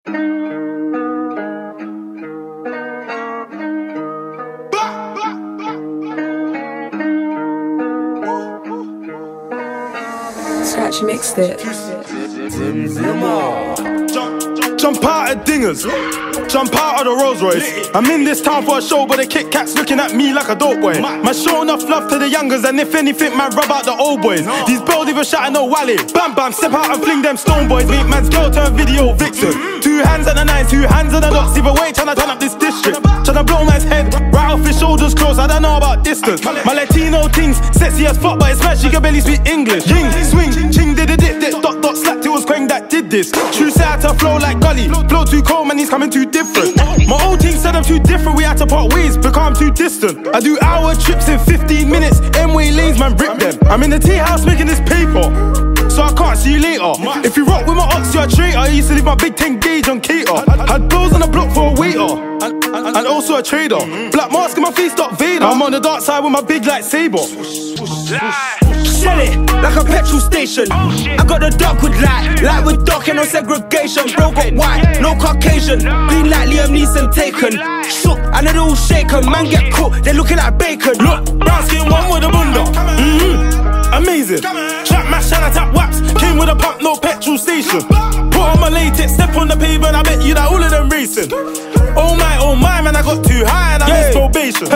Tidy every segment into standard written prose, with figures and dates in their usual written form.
Scratch mixed it. Jump out of dingers, jump out of the Rolls Royce. I'm in this town for a show, but the Kit Kat's looking at me like a dope boy. Man, show enough love to the youngers, and if anything, man, rub out the old boys. These bells even shouting no Wally. Bam bam, step out and fling them stone boys. Make man's girl turn video vixen. 2 hands on the nines, 2 hands on the dots. Either way, tryna turn up this district. Tryna blow man's head right off his shoulders close. I don't know about distance. My Latino things sexy as fuck, but it's mad she can barely speak English. Ying, swing, ching, did a dip, dip, dot, dot, slapped. It was Quang that did this. True say I had to flow like Gully. Flow too cold, man, he's coming too different. My old team said I'm too different, we had to part ways because I'm too distant. I do hour trips in 15 minutes, M-way lanes, man, rip them. I'm in the tea house making this paper, so I can't see you later. If you rock with my ox, you're a traitor. I used to leave my big 10 gauge on cater. Had bills on the block for a waiter, and also a trader. Black mask in my face, Darth Vader. I'm on the dark side with my big lightsaber. Shell it like a petrol station. I got the dark with light with dark and no segregation. Bro got white, no Caucasian. Green like Liam Neeson taken. Shook and it all shaken. Man get cooked, they looking like bacon. Look, brown skin one with a bunda. Amazing. Trap mash and I tap waps. Came with a pump, no petrol station. Put on my latex, step on the pavement. I bet you that all of them racing. Oh my, man, I got too high and I missed probation.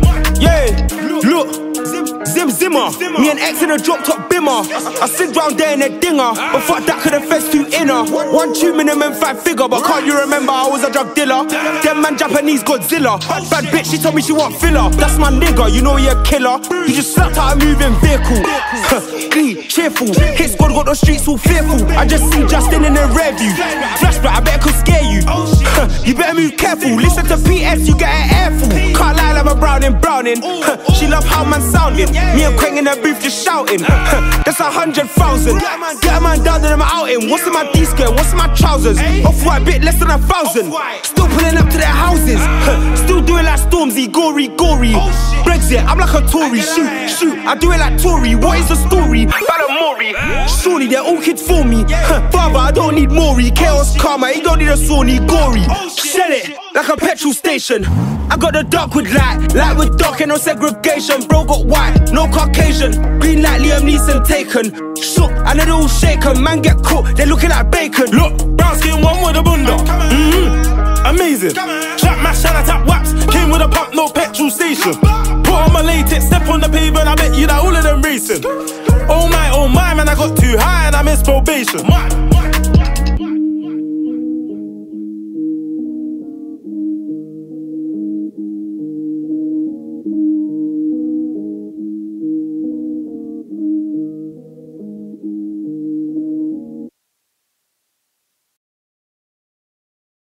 Look, Zimmer. Me and X in a drop top bimmer. I sit round there in a dinger, but fuck that, could the feds too inner. 1 2 minimum 5 figure, but can't you remember I was a drug dealer? Them man Japanese Godzilla. Bad bitch, she told me she want filler. That's my nigga, you know you're a killer. You just slapped out a moving vehicle. Cheerful, hit squad got the streets all fearful. I just see Justin in the rear view. Flashback, I bet I could scare you. You better move careful, listen to PS, you get an airful. Can't lie like a Browning. She love how man sounding. Me and Quang in the booth just shouting. That's 100,000. Get a man down to them outing. What's in my D-skirt? What's in my trousers? Off-white bit less than 1,000. Still pulling up to their houses. Still doing like Stormzy, gory. Brexit, I'm like a Tory. Shoot, I do it like Tory. What is the story? Balamori. Surely they're all kids for me. Father, I don't need Maury. Chaos karma, he don't need a Sony, gory. Shell it like a petrol station. I got the dark with light with dark and no segregation. Bro got white, no Caucasian. Green like Liam Neeson taken. Shook and it all shaken. Man get cooked, they looking like bacon. Look, brown skin one with a bunda. Amazing. Trap mash and I tap waps. Came with a pump, no petrol station. Put on my latex, step on the pavement. I bet you that all of them racing. Oh my, man, I got too high and I missed probation.